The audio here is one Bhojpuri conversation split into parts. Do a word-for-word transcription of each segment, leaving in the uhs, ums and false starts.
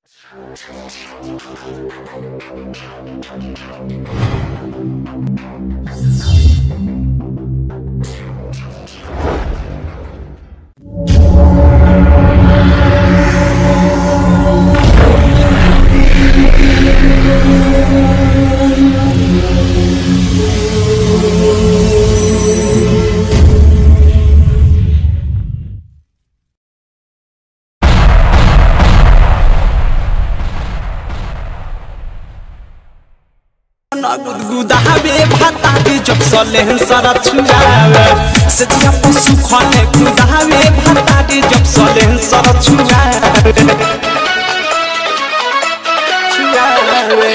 गुदावे भातादी जब सलेहन सारा छुआवे सचिया पशु खले गुदावे भातादी जब सलेहन सारा छुआवे छुआवे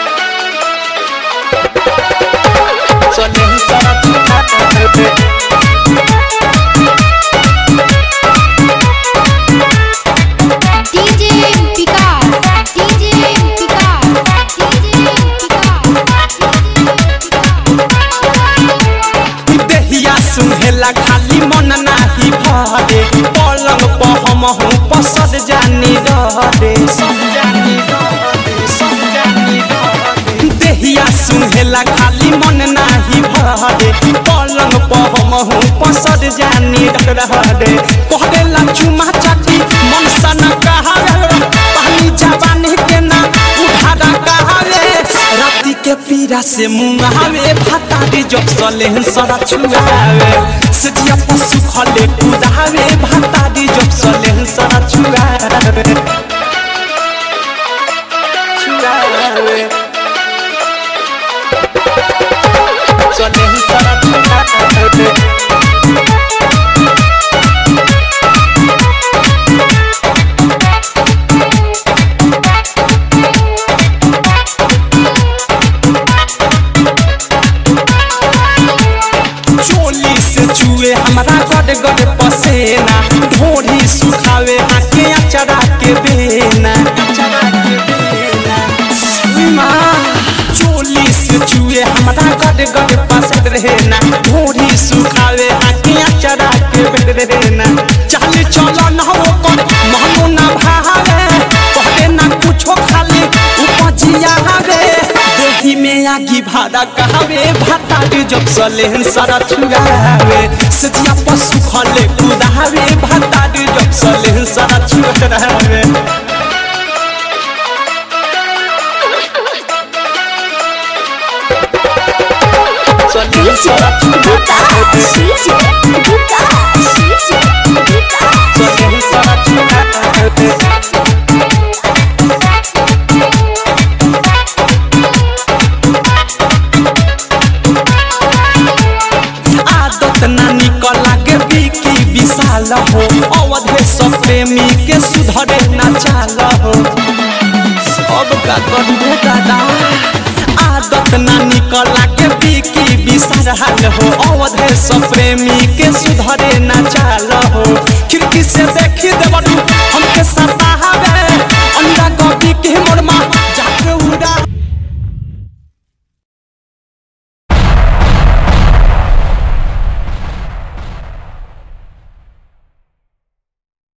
सलेहन सारा छुआवे सुहेला खाली मन नाही भरे पलंग पर हम हूँ पसद जानी डरे सब जानी डरे सब जानी डरे देहिया सुहेला खाली मन नाही भरे पलंग पर हम हूँ पसद जानी डरे कहला चुमा चाटी मन सन कहावे पानी जवानी के ना उठाड़ा कहावे राती के पीरा से मुंगावे भातादी जब सलेहन सारा छुआवे सजिया पशु खले कुदावे भातादी जब सलेहन सारा छुआवे छुआवे सलेहन सारा छुआवे चुए हमारा गड गड पसेना ढोढ़ी सुखावे हाके अचरा के बेना अचरा के बेना चोली से चुए हमारा गड गड पसद रहना ढोढ़ी सुखावे हाके अचरा के बेना चल चलो न हो कर महनो ना भावे कहते ना कुछो खाली उपजिया हवे देही में आगी भाड़ा कहवे भातादी जब सलेहन सारा छुआवे सजिया पशु खले कुदावे भातादी जब सलेहन सारा छुआवे सलेहन सारा छुआवे सलेहन सारा छुआवे हो अवधे सब प्रेमी के सुधरे ना चाल हो अब का करबे दादा आदत ना निकला के बीकी बिसरहाल हो अवधे सब प्रेमी के सुधरे ना चाल हो खिड़की से देखी देवनु हमके सतावे